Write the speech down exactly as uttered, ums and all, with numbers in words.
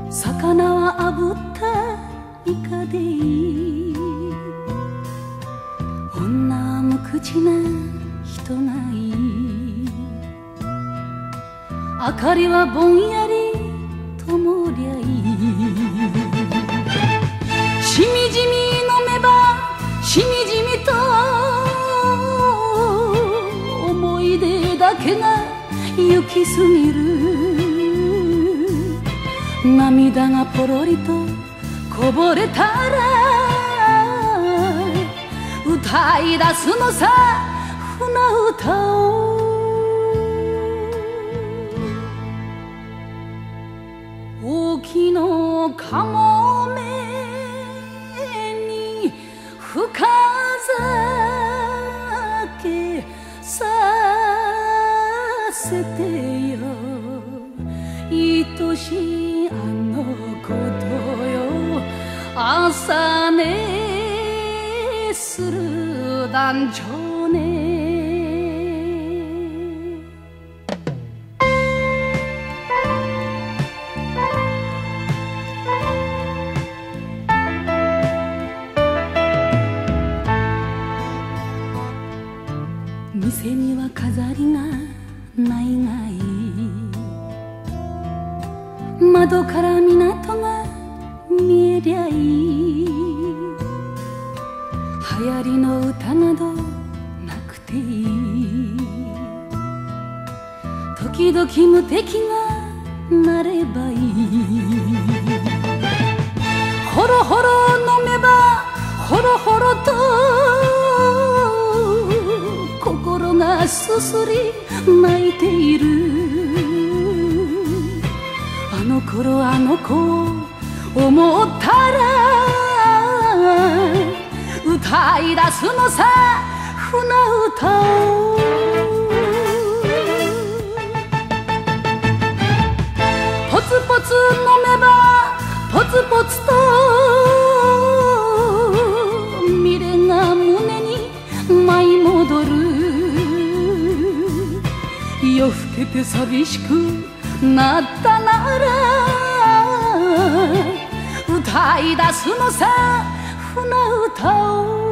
魚は炙ったイカでいい、女は無口な人がいい、明かりはぼんやり灯りゃいい。しみじみ飲めばしみじみと思い出だけが行き過ぎる。涙がポロリとこぼれたら歌い出すのさ船歌を。沖のかもめに深酒させてよ、愛しいあのことよ。朝寝する男女ね。店には飾りがないがいい、窓から港が見えりゃいい、流行りの歌などなくていい、時々無敵がなればいい。ほろほろ飲めばほろほろと心がすすり泣いている。あの頃あの子を思ったら歌い出すのさ船歌を。ポツポツ飲めばポツポツと未練が胸に舞い戻る。夜更けて寂しくなったなら歌い出すのさ船歌を。